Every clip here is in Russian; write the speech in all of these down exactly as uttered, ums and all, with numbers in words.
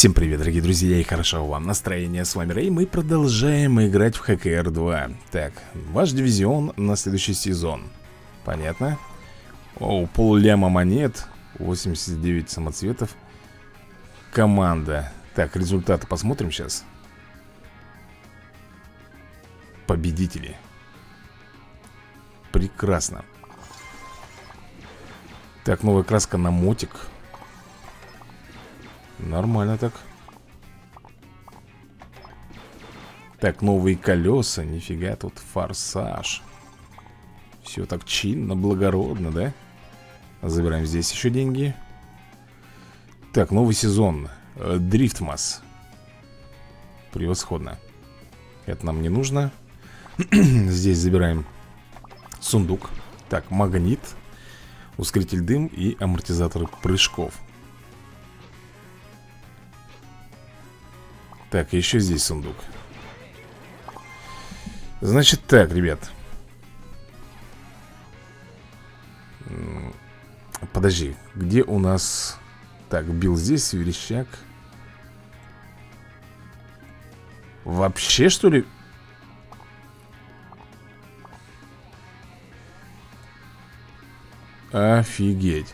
Всем привет, дорогие друзья, и хорошо вам настроение. С вами Рэй, мы продолжаем играть в Х К Р два. Так, ваш дивизион на следующий сезон. Понятно? О, полляма монет, восемьдесят девять самоцветов. Команда. Так, результаты посмотрим сейчас. Победители. Прекрасно. Так, новая краска на мотик. Нормально так. Так, новые колеса. Нифига, тут форсаж. Все так чинно, благородно, да? Забираем здесь еще деньги. Так, новый сезон. Дрифтмас. Превосходно. Это нам не нужно. Здесь забираем сундук. Так, магнит, ускоритель дым и амортизаторы прыжков. Так, еще здесь сундук. Значит так, ребят. Подожди, где у нас... Так, бил здесь, верещак. Вообще, что ли? Офигеть.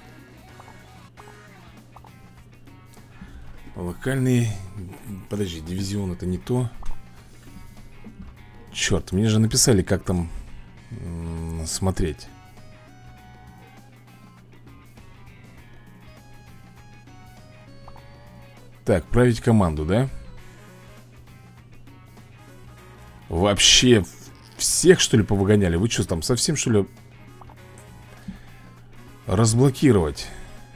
Локальный... Подожди, дивизион это не то. Черт, мне же написали, как там смотреть. Так, править команду, да? Вообще всех, что ли, повыгоняли? Вы что, там совсем, что ли, разблокировать?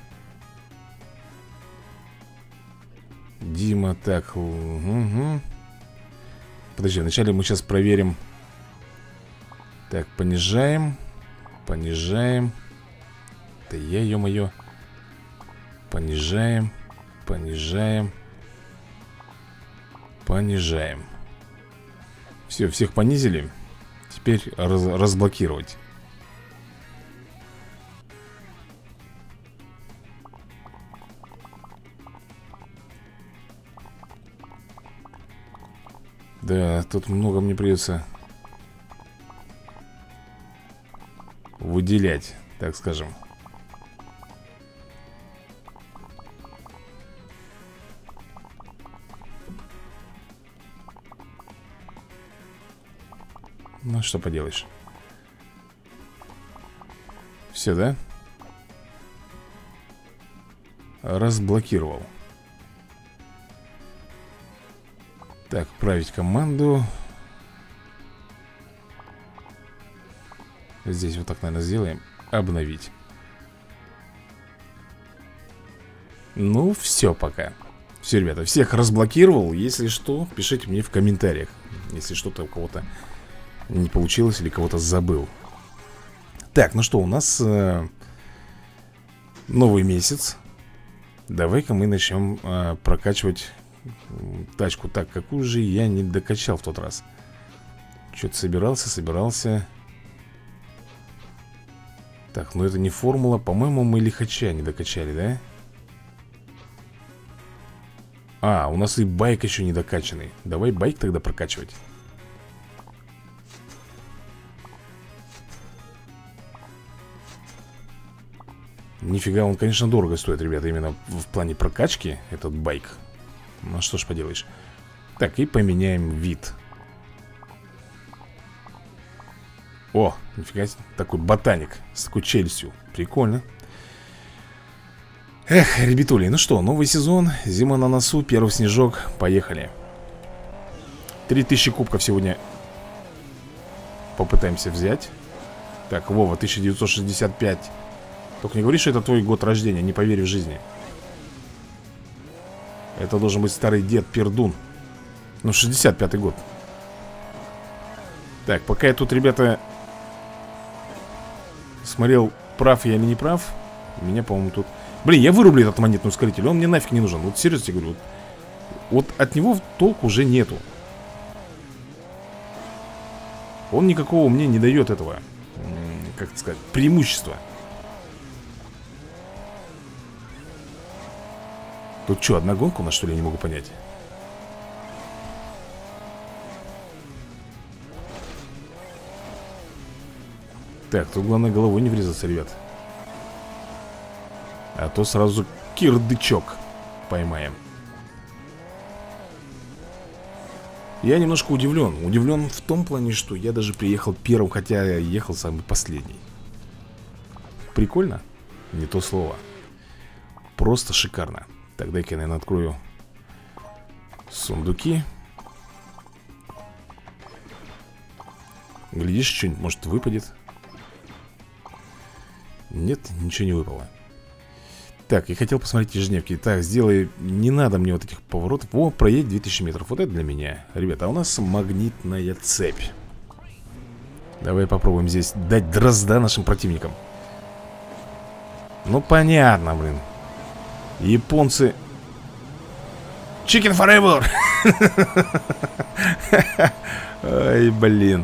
Дима, так, угу. Подожди, вначале мы сейчас проверим. Так, понижаем. Понижаем. Да я, ё-моё. Понижаем. Понижаем. Понижаем. Все, всех понизили. Теперь раз разблокировать. Да, тут много мне придется выделять, так скажем. Ну, что поделаешь. Все, да? Разблокировал. Так, править команду. Здесь вот так, наверное, сделаем. Обновить. Ну, все пока. Все, ребята, всех разблокировал. Если что, пишите мне в комментариях. Если что-то у кого-то не получилось или кого-то забыл. Так, ну что, у нас э, новый месяц. Давай-ка мы начнем э, прокачивать тачку. Так, какую же я не докачал в тот раз? Что-то собирался, собирался. Так, ну это не формула. По-моему, мы лихача не докачали, да? А, у нас и байк еще не докачанный. Давай байк тогда прокачивать. Нифига, он, конечно, дорого стоит, ребята. Именно в плане прокачки этот байк. Ну что ж поделаешь. Так, и поменяем вид. О, нифига себе, такой ботаник с такой челюстью. Прикольно. Эх, ребятули, ну что, новый сезон. Зима на носу, первый снежок. Поехали. Три тысячи кубков сегодня попытаемся взять. Так, Вова, тысяча девятьсот шестьдесят пять. Только не говори, что это твой год рождения. Не поверю в жизни. Это должен быть старый дед Пердун. Ну, шестьдесят пятый год. Так, пока я тут, ребята, смотрел, прав я или не прав. Меня, по-моему, тут... Блин, я вырублю этот монетный ускоритель. Он мне нафиг не нужен. Вот серьезно тебе говорю. Вот, вот от него толку уже нету. Он никакого мне не дает этого, как сказать, преимущества. Тут что, одна гонка у нас, что ли, я не могу понять? Так, тут главное головой не врезаться, ребят. А то сразу кирдычок поймаем. Я немножко удивлен. Удивлен в том плане, что я даже приехал первым, хотя я ехал самый последний. Прикольно? Не то слово. Просто шикарно. Так, дай-ка я, наверное, открою сундуки. Глядишь, что-нибудь, может, выпадет. Нет, ничего не выпало. Так, я хотел посмотреть ежедневки. Так, сделай, не надо мне вот этих поворотов. О, проедь две тысячи метров, вот это для меня. Ребята, а у нас магнитная цепь. Давай попробуем здесь дать дрозда нашим противникам. Ну, понятно, блин. Японцы. Chicken forever. Ай, блин.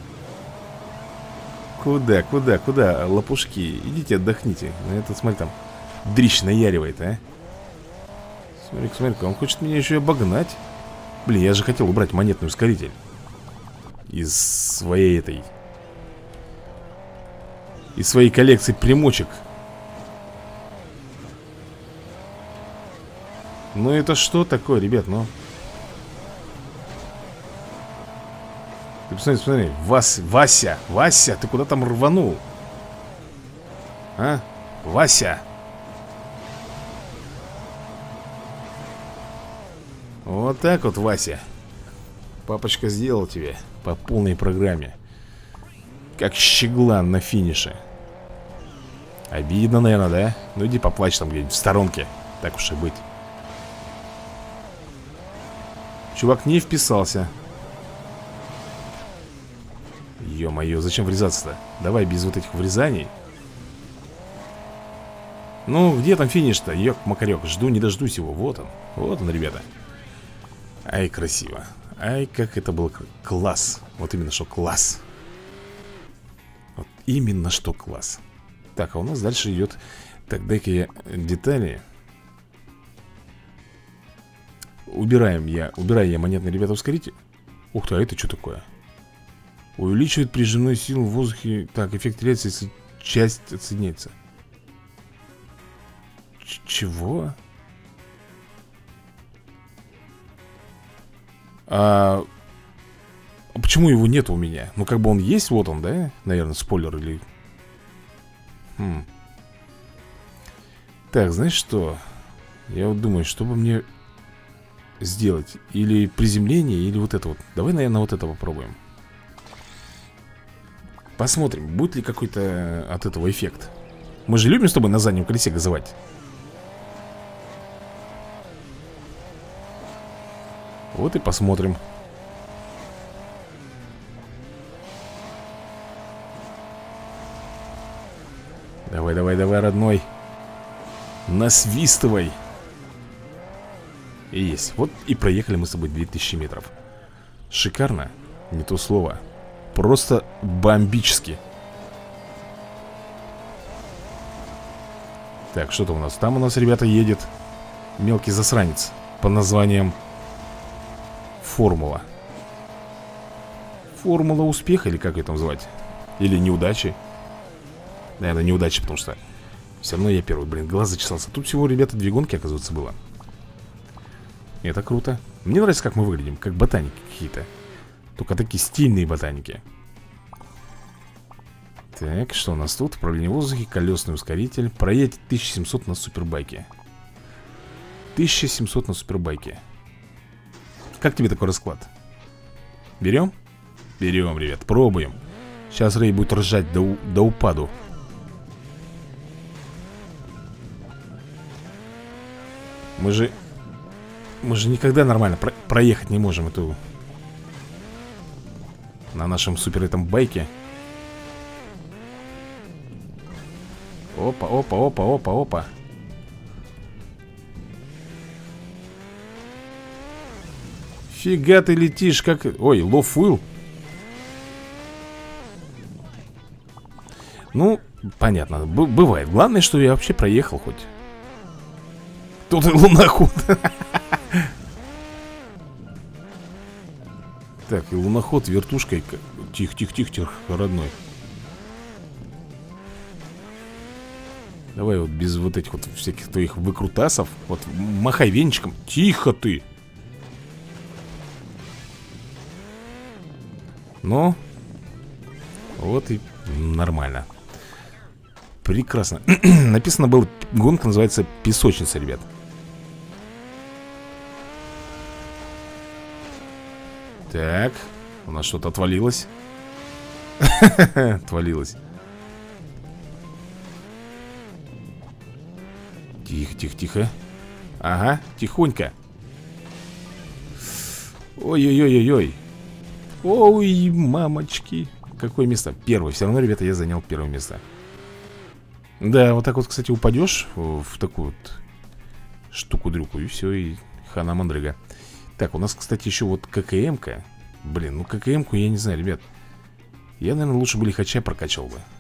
Куда, куда, куда, лопушки? Идите отдохните. Это, смотри, там дрищ наяривает, а. Смотри-ка, смотри-ка, он хочет меня еще и обогнать. Блин, я же хотел убрать монетный ускоритель из своей этой Из своей коллекции примочек. Ну это что такое, ребят, ну? Ты посмотри, посмотри, Вас, Вася, Вася, ты куда там рванул? А? Вася. Вот так вот, Вася. Папочка сделал тебе по полной программе. Как щеглан на финише. Обидно, наверное, да? Ну иди поплачь там где-нибудь в сторонке. Так уж и быть. Чувак не вписался. Ё-моё, зачем врезаться-то? Давай без вот этих врезаний. Ну, где там финиш-то? Ёк-макарёк, жду не дождусь его. Вот он, вот он, ребята. Ай, красиво. Ай, как это был класс. Вот именно что класс. Вот именно что класс. Так, а у нас дальше идет. Так, дай-ка я детали. Убираем я, убираю я монетный, ребята, ускоритель. Ух ты, а это что такое? Увеличивает прижимную силу в воздухе. Так, эффект теряется, если часть отсоединяется. Ч Чего? А... а почему его нет у меня? Ну, как бы он есть, вот он, да? Наверное, спойлер или... Хм. Так, знаешь что? Я вот думаю, что бы мне сделать? Или приземление, или вот это вот. Давай, наверное, вот это попробуем. Посмотрим, будет ли какой-то от этого эффект. Мы же любим с тобой на заднем колесе газовать. Вот и посмотрим. Давай, давай, давай, родной. Насвистывай. И есть. Вот и проехали мы с тобой две тысячи метров. Шикарно. Не то слово. Просто бомбически. Так, что-то у нас. Там у нас, ребята, едет мелкий засранец под названием Формула. Формула успеха, или как ее там звать? Или неудачи? Наверное, неудачи, потому что все равно я первый, блин, глаз зачесался. Тут всего, ребята, две гонки, оказывается, было. Это круто. Мне нравится, как мы выглядим, как ботаники какие-то. Только такие стильные ботаники. Так, что у нас тут? Управление в воздухе, колесный ускоритель. Проедет тысяча семьсот на супербайке. тысяча семьсот на супербайке. Как тебе такой расклад? Берем? Берем, ребят, пробуем. Сейчас Рэй будет ржать до, до упаду. Мы же... Мы же никогда нормально про проехать не можем эту... На нашем супер этом байке. Опа, опа, опа, опа, опа. Фига ты летишь, как... Ой, лофуил. Ну, понятно, Б бывает. Главное, что я вообще проехал хоть. Тут и луноход. Так, и луноход вертушкой. Тихо, тихо, тихо, тихо, родной. Давай вот без вот этих вот всяких твоих выкрутасов. Вот махай венчиком. Тихо ты. Ну, вот и нормально. Прекрасно. Написано было, гонка называется песочница, ребят. Так, у нас что-то отвалилось. Отвалилось. Тихо, тихо, тихо. Ага, тихонько. Ой-ой-ой-ой-ой. Ой, мамочки. Какое место? Первое. Все равно, ребята, я занял первое место. Да, вот так вот, кстати, упадешь в такую вот штуку-дрюку, и все, и хана мандрыга. Так, у нас, кстати, еще вот ККМ-ка. Блин, ну ККМ-ку я не знаю, ребят. Я, наверное, лучше бы лихача прокачал бы.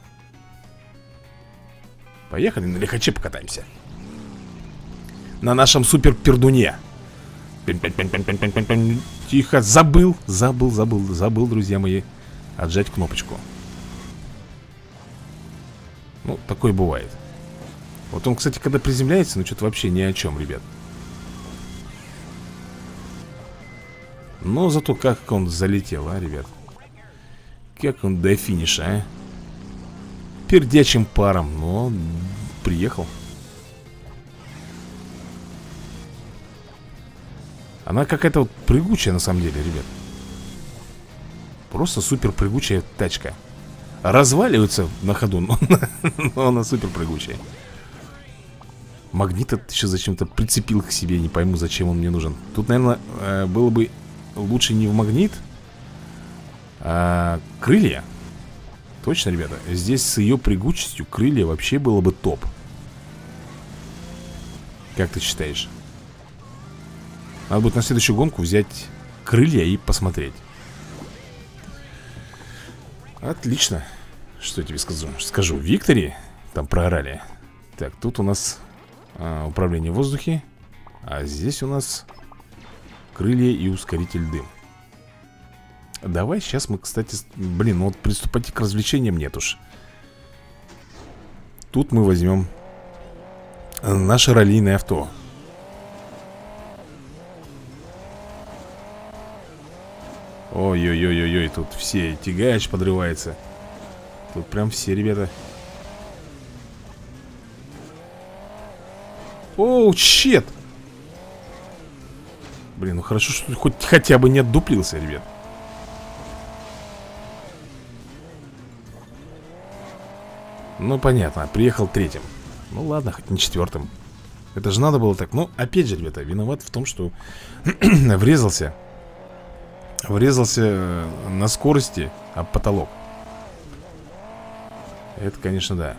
Поехали, на лихаче покатаемся. На нашем супер-пердуне. Тихо, забыл, забыл, забыл, забыл, друзья мои, отжать кнопочку. Ну, такое бывает. Вот он, кстати, когда приземляется, ну, что-то вообще ни о чем, ребят. Но зато как он залетел, а, ребят. Как он до финиша, а. Пердячим паром, но приехал. Она какая-то вот прыгучая на самом деле, ребят. Просто супер прыгучая тачка. Разваливается на ходу, но, но она супер прыгучая. Магнит еще зачем-то прицепил к себе. Не пойму, зачем он мне нужен. Тут, наверное, было бы лучше не в магнит, а крылья. Точно, ребята. Здесь с ее прыгучестью крылья вообще было бы топ. Как ты считаешь? Надо будет на следующую гонку взять крылья и посмотреть. Отлично. Что я тебе скажу? Скажу, Виктори там проорали. Так, тут у нас а, управление в воздухе. А здесь у нас крылья и ускоритель дым. Давай сейчас мы, кстати, блин, ну вот приступать к развлечениям нет уж. Тут мы возьмем наше раллийное авто. Ой-ой-ой-ой-ой, тут все, тягач подрывается. Тут прям все, ребята. Оу, щет. Блин, ну хорошо, что хоть хотя бы не отдуплился, ребят. Ну, понятно, приехал третьим. Ну, ладно, хоть не четвертым. Это же надо было так. Ну, опять же, ребята, виноват в том, что врезался. Врезался на скорости об потолок. Это, конечно, да.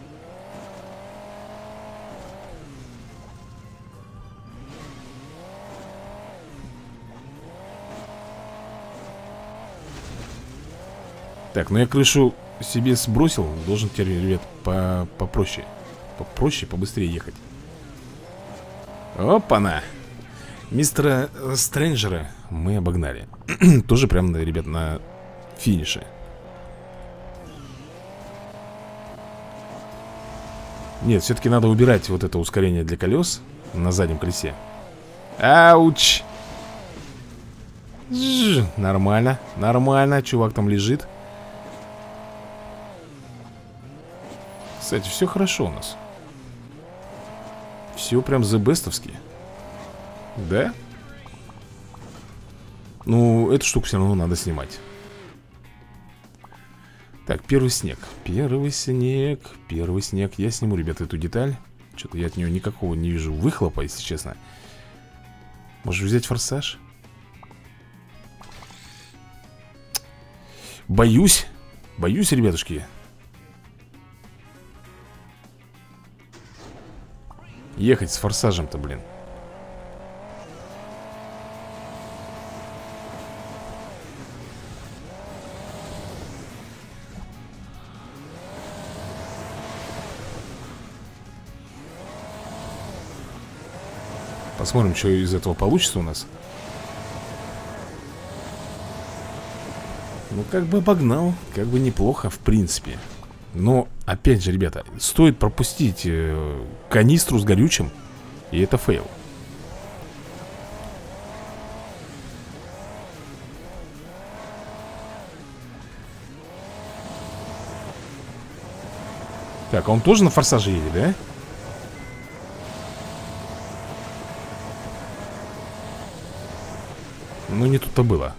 Так, ну я крышу себе сбросил. Должен теперь, ребят, по попроще. Попроще, побыстрее ехать. Опа-на! Мистера Стрэнджера мы обогнали. Тоже прям, ребят, на финише. Нет, все-таки надо убирать вот это ускорение для колес на заднем колесе. Ауч! Жж, нормально, нормально, чувак там лежит. Кстати, все хорошо у нас. Все прям the-бестовски. Да? Ну, эту штуку все равно надо снимать. Так, первый снег. Первый снег. Первый снег. Я сниму, ребята, эту деталь. Что-то я от нее никакого не вижу выхлопа, если честно. Можешь взять форсаж? Боюсь. Боюсь, ребятушки. Ехать с форсажем-то, блин. Посмотрим, что из этого получится у нас. Ну, как бы обогнал. Как бы неплохо, в принципе. Но, опять же, ребята, стоит пропустить э, канистру с горючим, и это фейл. Так, а он тоже на форсаже едет, да? Ну, не тут-то было.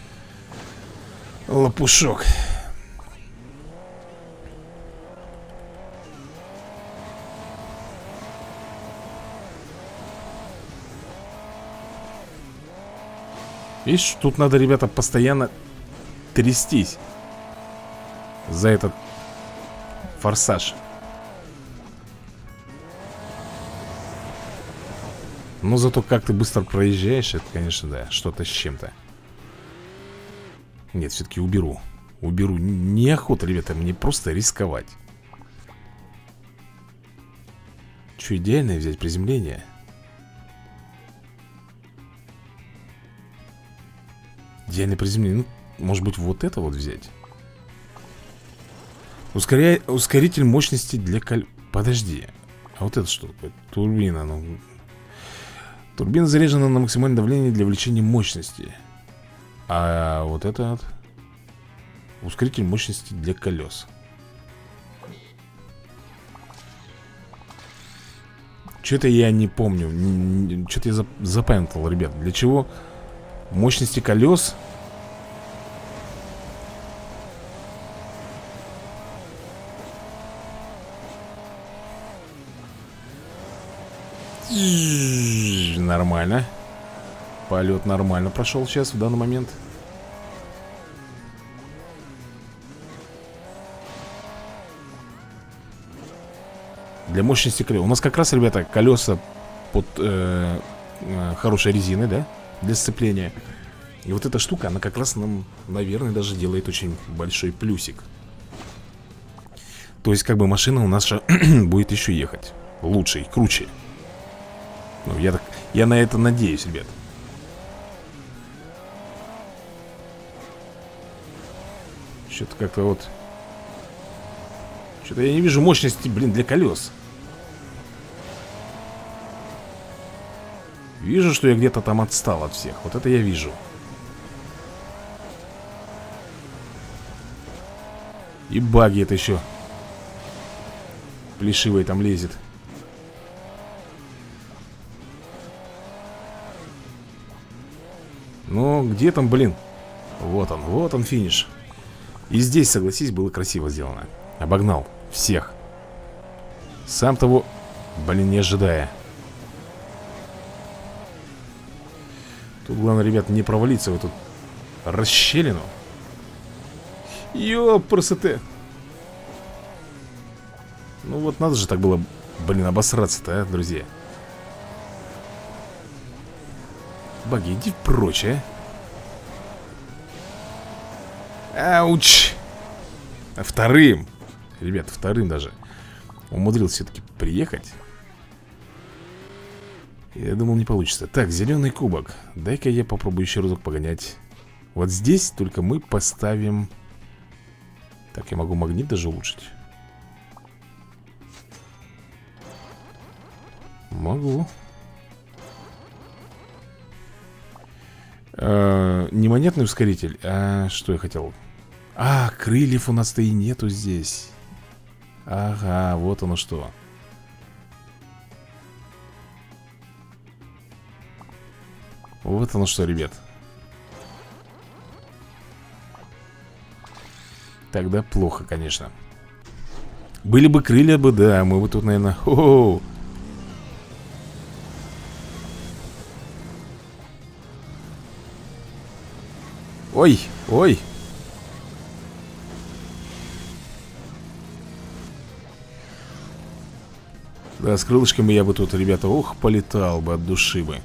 Лопушок. Видишь, тут надо, ребята, постоянно трястись за этот форсаж. Но зато как ты быстро проезжаешь, это, конечно, да, что-то с чем-то. Нет, все-таки уберу. Уберу. Неохота, ребята, мне просто рисковать. Че, идеальное взять приземление? Идеальное приземление. Ну, может быть, вот это вот взять. Ускоряй... Ускоритель мощности для коль... Подожди. А вот это что такое? Турбина, ну... Турбина заряжена на максимальное давление для увеличения мощности. А вот это вот ускоритель мощности для колес. Что-то я не помню. Что-то я запамятовал, ребят. Для чего мощности колес? Нормально. Полет нормально прошел сейчас в данный момент. Для мощности колес. У нас как раз, ребята, колеса под э, э, хорошей резиной, да? Для сцепления. И вот эта штука, она как раз нам, наверное, даже делает очень большой плюсик. То есть, как бы машина у нас будет еще ехать лучше и круче. Ну, я так, я на это надеюсь, ребят. Что-то как-то вот... Что-то я не вижу мощности, блин, для колес. Вижу, что я где-то там отстал от всех. Вот это я вижу. И баги это еще плешивый там лезет. Ну, где там, блин? Вот он, вот он финиш. И здесь, согласись, было красиво сделано. Обогнал всех. Сам того, блин, не ожидая. Тут главное, ребят, не провалиться в эту расщелину. Ёпрст. Ну вот надо же так было, блин, обосраться-то, а, друзья. Баги, иди прочь, а. Ауч. Вторым. Ребят, вторым даже умудрился все-таки приехать. Я думал, не получится. Так, зеленый кубок. Дай-ка я попробую еще разок погонять. Вот здесь только мы поставим... Так, я могу магнит даже улучшить. Могу. А, не монетный ускоритель. А что я хотел? А, крыльев у нас-то и нету здесь. Ага, вот оно что. Вот оно что, ребят. Тогда плохо, конечно. Были бы крылья бы, да, мы бы тут, наверное... О-о-о! Ой, ой. Да, с крылышками я бы тут, ребята, ох, полетал бы от души бы.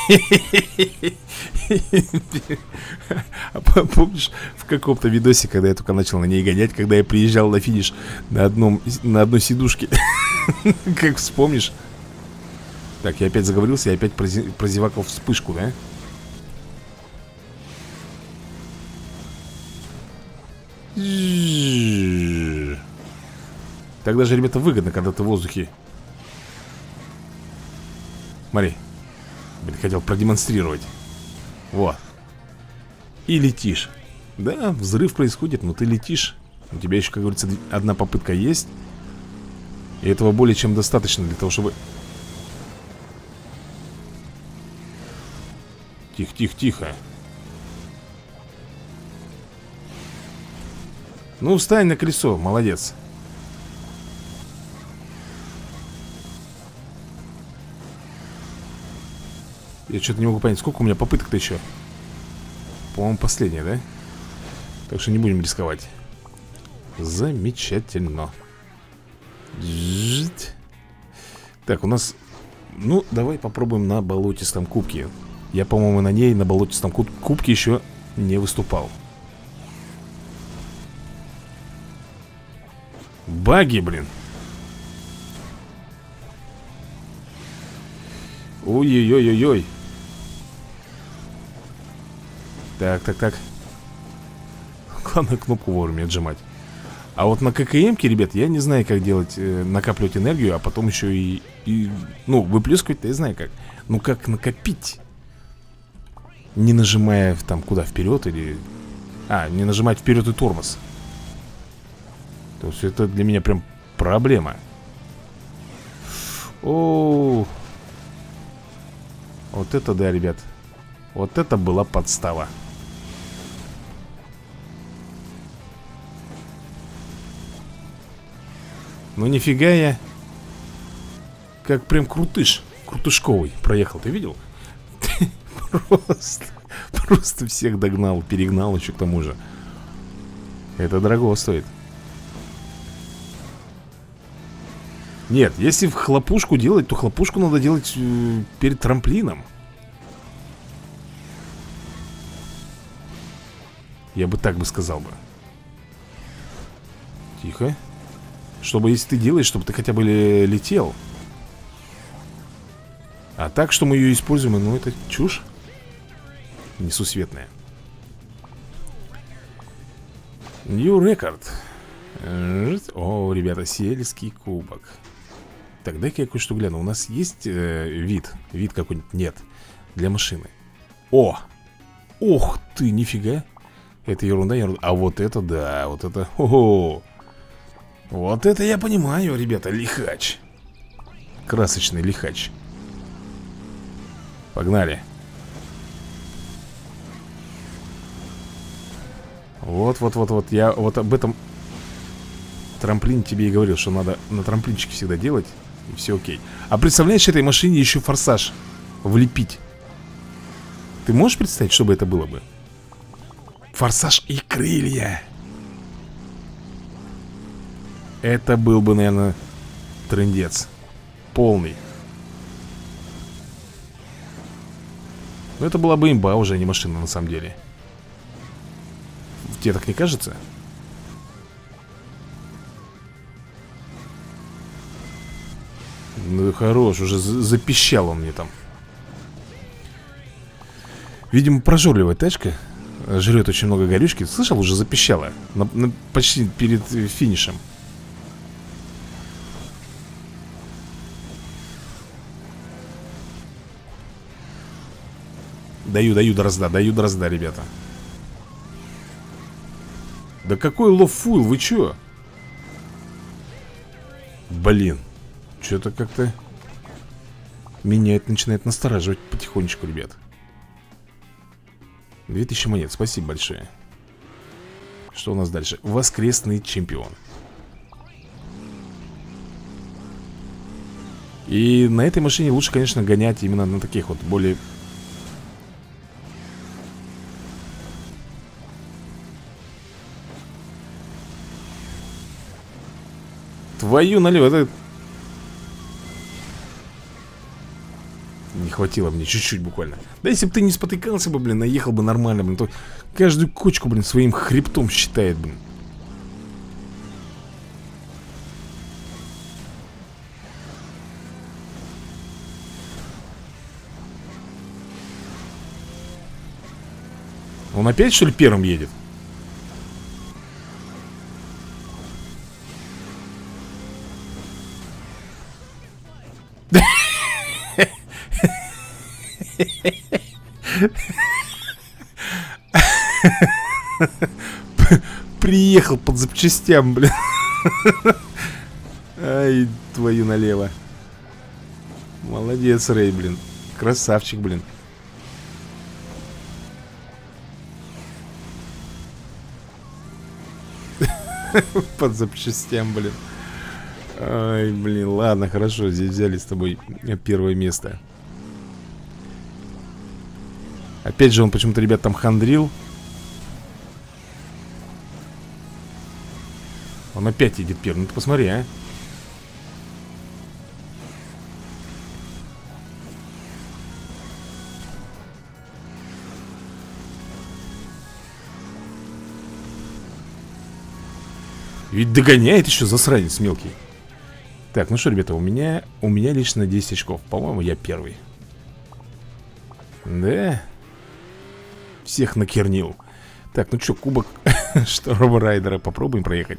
А помнишь, в каком-то видосе, когда я только начал на ней гонять, когда я приезжал на финиш на одном, на одной сидушке? Как вспомнишь? Так, я опять заговорился, я опять прозевакал вспышку, да? Так даже, ребята, выгодно, когда ты в воздухе. Смотри. Блин, хотел продемонстрировать. Вот. И летишь. Да, взрыв происходит, но ты летишь. У тебя еще, как говорится, одна попытка есть. И этого более чем достаточно для того, чтобы... Тихо, тихо, тихо. Ну, встань на колесо, молодец. Я что-то не могу понять, сколько у меня попыток-то еще. По-моему, последняя, да? Так что не будем рисковать. Замечательно. Жить. Так, у нас... Ну, давай попробуем на болотистом кубке. Я, по-моему, на ней, на болотистом куб... кубке еще не выступал. Баги, блин. Ой-ой-ой-ой-ой. Так, так, так. Главное кнопку вовремя отжимать. А вот на ККМ-ке, ребят, я не знаю, как делать, э, накапливать энергию, а потом еще и, и ну, выплескивать-то я знаю как. Ну, как накопить? Не нажимая там куда, вперед или... А, не нажимать вперед и тормоз. То есть это для меня прям проблема. О, вот это да, ребят. Вот это была подстава. Ну нифига я. Как прям крутыш. Крутышковый проехал, ты видел? Просто Просто всех догнал, перегнал еще к тому же. Это дорого стоит. Нет, если в хлопушку делать, то хлопушку надо делать э, перед трамплином. Я бы так бы сказал бы. Тихо. Чтобы, если ты делаешь, чтобы ты хотя бы летел. А так, что мы ее используем, ну это чушь несусветная. New record. О, ребята, сельский кубок. Так, дай-ка я кое-что гляну. У нас есть э, вид? Вид какой-нибудь? Нет. Для машины. О! Ох ты, нифига. Это ерунда, ерунда. А вот это, да, вот это. Хо-хо. Вот это я понимаю, ребята, лихач. Красочный лихач. Погнали. Вот-вот-вот-вот. Я вот об этом трамплин тебе и говорил, что надо на трамплинчике всегда делать. И все окей. А представляешь, этой машине еще форсаж влепить? Ты можешь представить, что бы это было бы? Форсаж и крылья. Это был бы, наверное, трындец. Полный. Но это была бы имба уже, а не машина на самом деле. Тебе так не кажется? Ну хорош, уже запищал он мне там. Видимо, прожорливая тачка. Жрет очень много горючки. Слышал, уже запищала на, на, почти перед финишем. Даю, даю дрозда, даю дрозда, ребята. Да какой лофуил, вы чё? Блин. Что-то как-то меня это начинает настораживать потихонечку, ребят. Две тысячи монет, спасибо большое. Что у нас дальше? Воскресный чемпион. И на этой машине лучше, конечно, гонять именно на таких вот более... Твою налево, это... хватило мне чуть-чуть буквально. Да если бы ты не спотыкался бы, блин, наехал бы нормально, блин, то каждую кочку, блин, своим хребтом считает, блин. Он опять, что ли, первым едет? Приехал под запчастям, блин. Ай, твою налево. Молодец, Рэй, блин. Красавчик, блин. Под запчастям, блин. Ай, блин, ладно, хорошо. Здесь взяли с тобой первое место. Опять же он почему-то, ребят, там хандрил. Он опять едет первым. Ну ты посмотри, а. Ведь догоняет еще засранец мелкий. Так, ну что, ребята, у меня У меня лично десять очков. По-моему, я первый. Да. Всех накернил. Так, ну что, кубок Шторм Райдера. Попробуем проехать.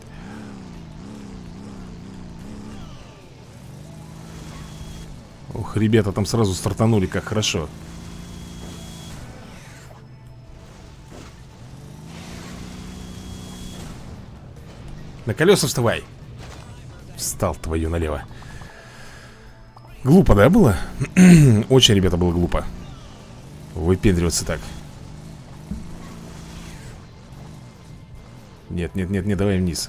Ох, ребята, там сразу стартанули, как хорошо. На колеса вставай. Встал, твою налево. Глупо, да, было? Очень, ребята, было глупо выпендриваться так. Нет, нет, нет, не давай вниз.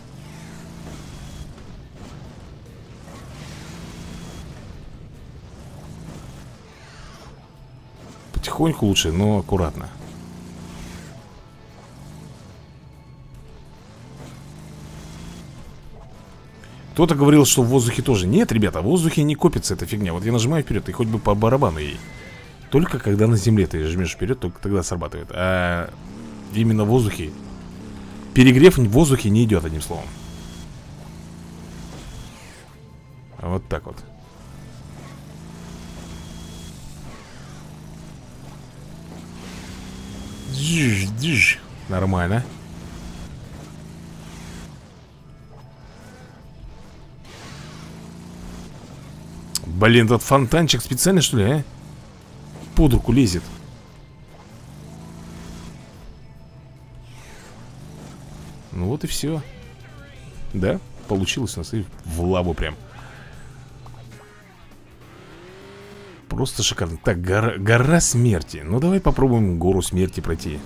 Потихоньку лучше, но аккуратно. Кто-то говорил, что в воздухе тоже. Нет, ребята, в воздухе не копится эта фигня. Вот я нажимаю вперед, и хоть бы по барабану ей. Только когда на земле ты жмешь вперед, только тогда срабатывает. А именно в воздухе перегрев в воздухе не идет, одним словом. Вот так вот. Нормально. Блин, этот фонтанчик специально, что ли, а? Под руку лезет. Ну вот и все. Да, получилось у нас и в лаву прям. Просто шикарно. Так, гора, гора смерти. Ну давай попробуем гору смерти пройти.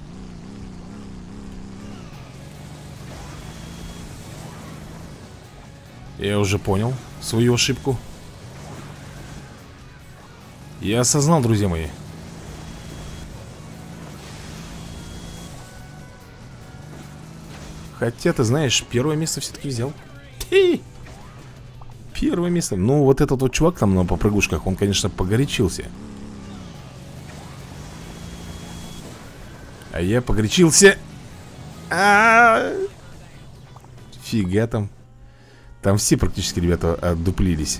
Я уже понял свою ошибку. Я осознал, друзья мои. Хотя, ты знаешь, первое место все-таки взял. Хи! Первое место. Ну, вот этот вот чувак там на попрыгушках, он, конечно, погорячился. А я погорячился. А-а-а! Фига там. Там все практически, ребята, отдуплились.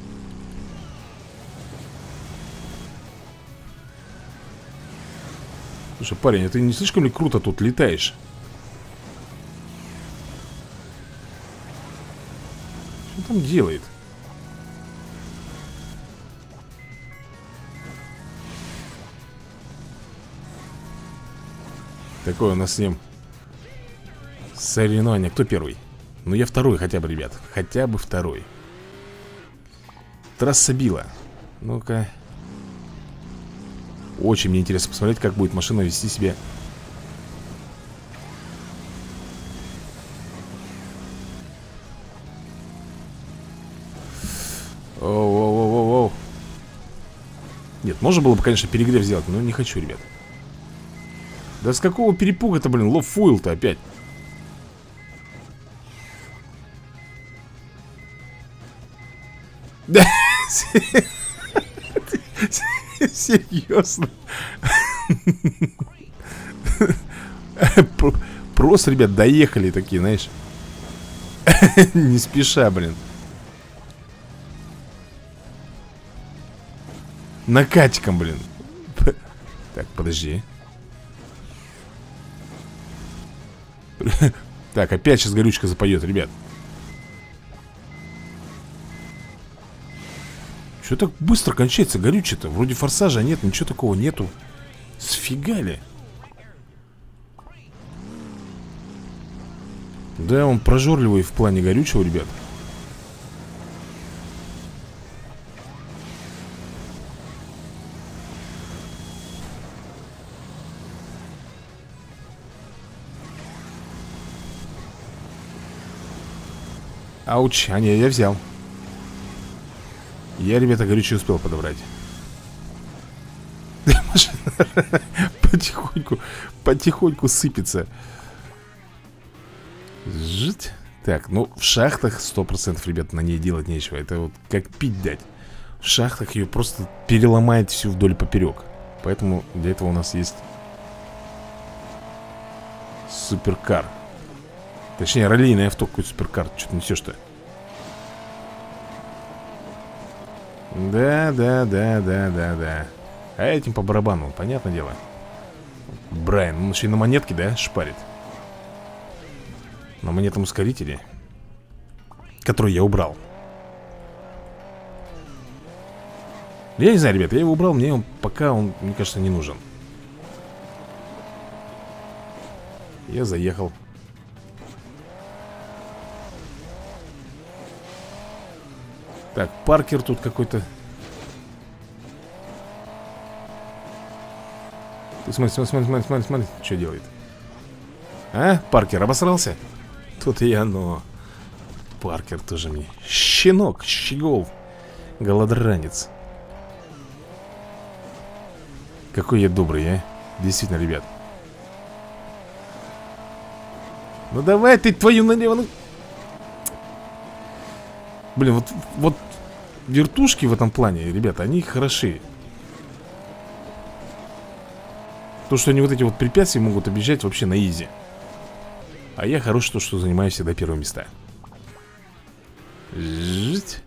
Слушай, парень, а ты не слишком ли круто тут летаешь? Что там делает? Такое у нас с ним соревнование. Кто первый? Ну я второй хотя бы, ребят. Хотя бы второй. Трасса Билла. Ну-ка. Очень мне интересно посмотреть, как будет машина вести себя. Оу-оу-оу-оу. Нет, можно было бы, конечно, перегрев сделать, но не хочу, ребят. Да с какого перепуга-то, блин, лоу-фуил-то опять? Да. Серьезно. Просто, ребят, доехали такие, знаешь. Не спеша, блин. Накатиком, блин. Так, подожди. Так, опять сейчас горючка запоет, ребят. Что так быстро кончается горючее-то? Вроде форсажа нет, ничего такого нету. Сфига ли? Да, он прожорливый в плане горючего, ребят. Ауч, а не, я взял. Я, ребята, горючее успел подобрать. Потихоньку, потихоньку сыпется. Жить. Так, ну в шахтах сто процентов, ребят, на ней делать нечего. Это вот как пить дать. В шахтах ее просто переломает всю вдоль и поперек. Поэтому для этого у нас есть суперкар. Точнее, раллийное авто, какой суперкар. Что ты несешь-то? Да, да, да, да, да, да. А этим по барабану, понятное дело. Брайан, он еще и на монетке, да, шпарит. На монетном ускорителе, который я убрал. Я не знаю, ребят, я его убрал. Мне он пока, он, мне кажется, не нужен. Я заехал. Так, Паркер тут какой-то. Ты смотри, смотри, смотри, смотри, смотри, смотри, что делает. А, Паркер обосрался? Тут и оно. Паркер тоже мне. Щенок, щегол. Голодранец. Какой я добрый, а? Действительно, ребят. Ну давай ты твою налево, ну. Блин, вот, вот вертушки в этом плане, ребята, они хороши. То, что они вот эти вот препятствия могут объезжать вообще на изи. А я хорош, то, что занимаю всегда первые места. Жить.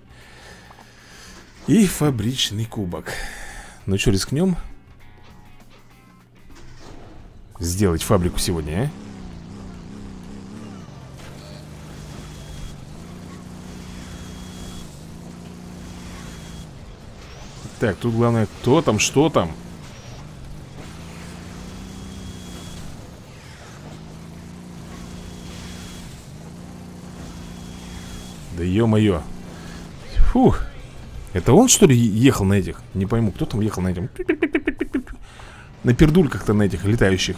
И фабричный кубок. Ну что, рискнем сделать фабрику сегодня, а? Так, тут главное, кто там, что там. Да ё-моё. Фух. Это он, что ли, ехал на этих? Не пойму, кто там ехал на этих? На пердульках-то на этих летающих.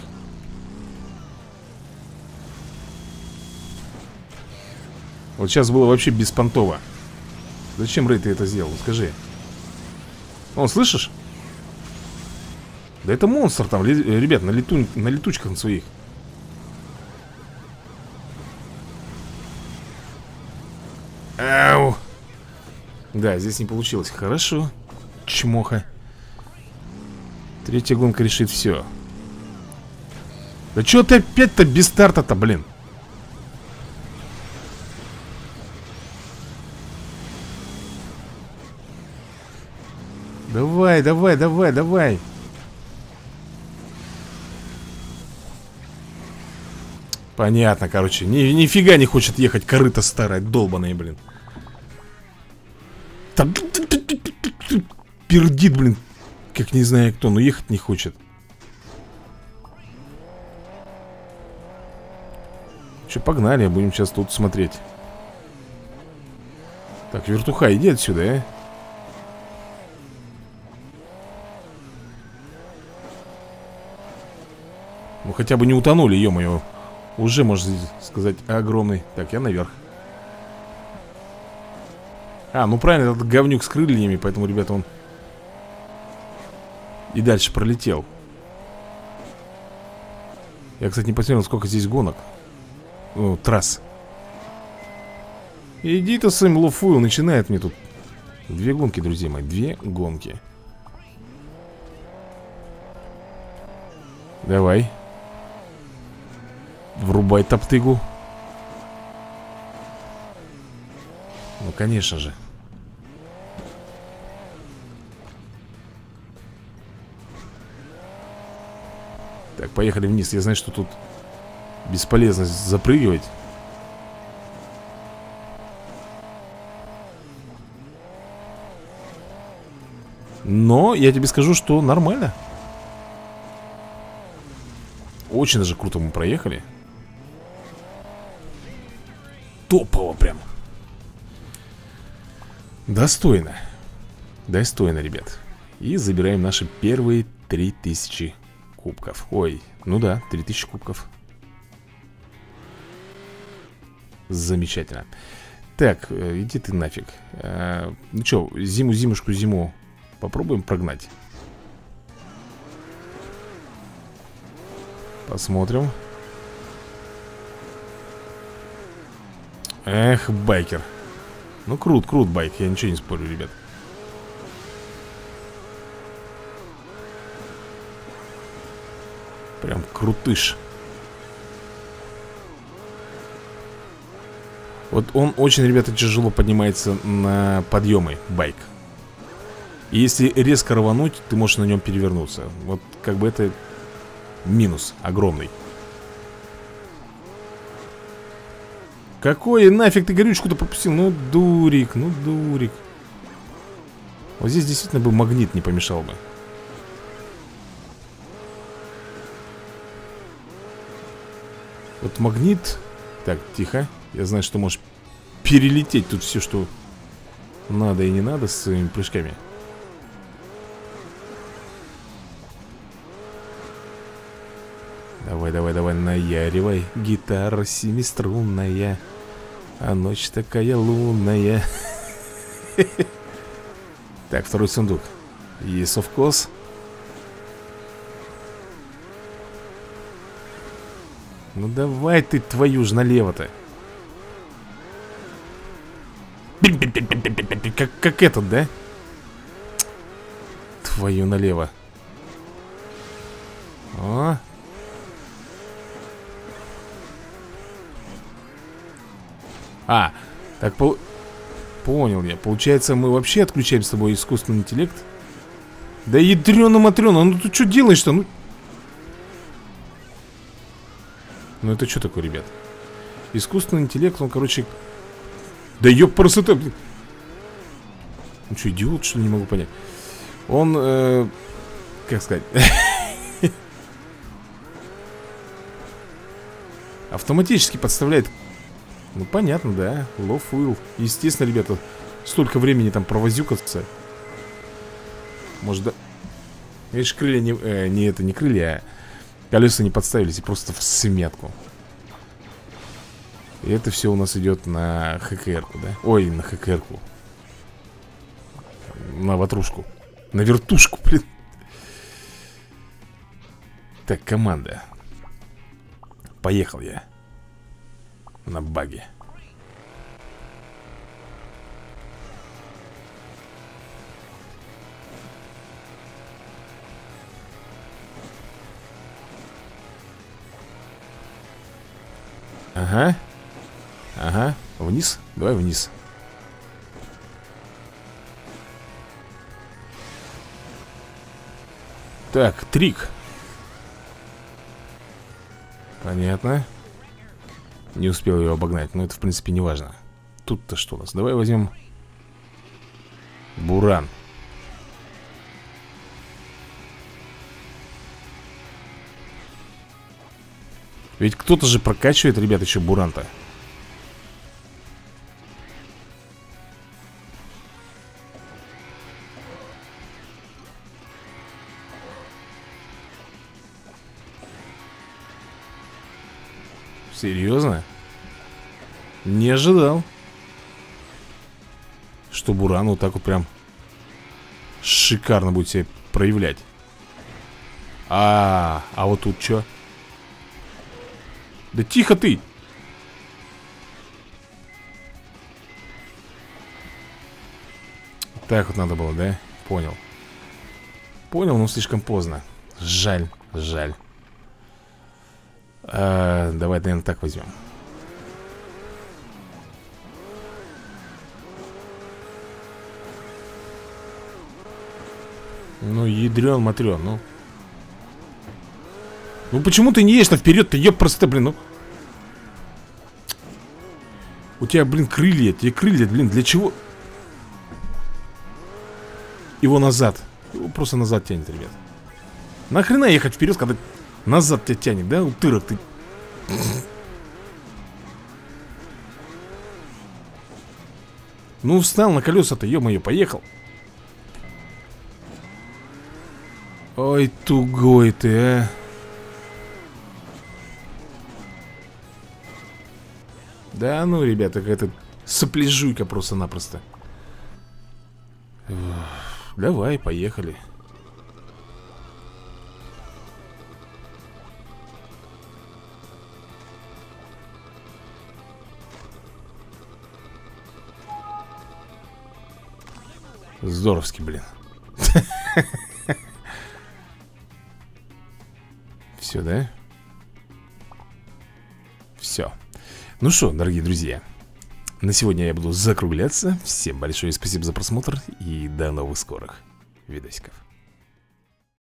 Вот сейчас было вообще беспонтово. Зачем, Рэй, ты это сделал? Скажи. Он, слышишь? Да это монстр там, ребят, на, лету... на летучках на своих. Ау. Да, здесь не получилось. Хорошо. Чмоха. Третья гонка решит все. Да что ты опять-то без старта-то, блин? Давай, давай, давай, давай. Понятно, короче. Ни, нифига не хочет ехать корыто старая, долбаная, блин. Там пердит, блин. Как не знаю кто, но ехать не хочет. Че, погнали, будем сейчас тут смотреть. Так, вертуха, иди отсюда, а. Ну хотя бы не утонули, ё-моё. Уже, можно сказать, огромный. Так, я наверх. А, ну правильно, этот говнюк с крыльями. Поэтому, ребята, он и дальше пролетел. Я, кстати, не посмотрел, сколько здесь гонок. Ну, трасс. Иди-то своим лофуил, начинает мне тут. Две гонки, друзья мои, две гонки. Давай. Врубай топтыгу. Ну, конечно же. Так, поехали вниз. Я знаю, что тут бесполезно запрыгивать. Но я тебе скажу, что нормально. Очень даже круто мы проехали. Топово прям. Достойно. Достойно, ребят. И забираем наши первые три тысячи кубков. Ой, ну да, три тысячи кубков. Замечательно. Так, иди ты нафиг. а, Ну что, зиму, зимушку, зиму попробуем прогнать. Посмотрим. Эх, байкер. Ну, крут, крут байк, я ничего не спорю, ребят. Прям крутыш. Вот он очень, ребята, тяжело поднимается на подъемы, байк. И если резко рвануть, ты можешь на нем перевернуться. Вот как бы это минус огромный. Какой нафиг ты горючку-то пропустил? Ну, дурик, ну, дурик. Вот здесь действительно бы магнит не помешал бы. Вот магнит. Так, тихо. Я знаю, что можешь перелететь тут все, что надо и не надо с своими прыжками. Давай, давай, давай, наяривай. Гитара семиструнная, а ночь такая лунная. Так, второй сундук. Yes, of course. Ну давай ты, твою ж налево-то. Как, как этот, да? Твою налево. О. А, так пол... Понял я. Получается, мы вообще отключаем с тобой искусственный интеллект? Да ядрёна-матрёна, ну ты что делаешь-то? Ну... ну это что такое, ребят? Искусственный интеллект, он, короче... Да ёб красота, блин. Ну что, идиот, что ли, не могу понять. Он, э... как сказать... автоматически подставляет. Ну понятно, да. Love will. Естественно, ребята, столько времени там провозюкаться. Может, да. Видишь, крылья не, э, не это, не крылья, а колеса не подставились, и просто в смятку. И это все у нас идет на ХКР-ку, да? Ой, на ХКР-ку. На ватрушку. На вертушку, блин. Так, команда. Поехал я. На баге. Ага. Ага. Вниз? Давай вниз. Так, трик. Понятно. Не успел ее обогнать, но это в принципе не важно. Тут-то что у нас? Давай возьмем буран. Ведь кто-то же прокачивает, ребят, еще буран-то. Серьезно? Не ожидал, что буран вот так вот прям шикарно будет себя проявлять. А, а вот тут что? Да тихо ты! Так вот надо было, да? Понял. Понял, но слишком поздно. Жаль, жаль. а, давай, наверное, так возьмем. Ну, ядрен, матрен, ну. Ну, почему ты не едешь-то вперед-то, ёб просто, блин, ну. У тебя, блин, крылья, тебе крылья, блин, для чего? Его назад. Его просто назад тянет, ребят. Нахрена ехать вперед, когда назад тебя тянет, да? Утырок ты. Ну, встал на колеса-то, ё-моё, поехал. Ой, тугой ты, а. Да ну, ребята, какая-то сопляжуйка просто-напросто. Давай, поехали. Здоровски, блин. Все, да? Все. Ну что, дорогие друзья, на сегодня я буду закругляться. Всем большое спасибо за просмотр и до новых скорых видосиков.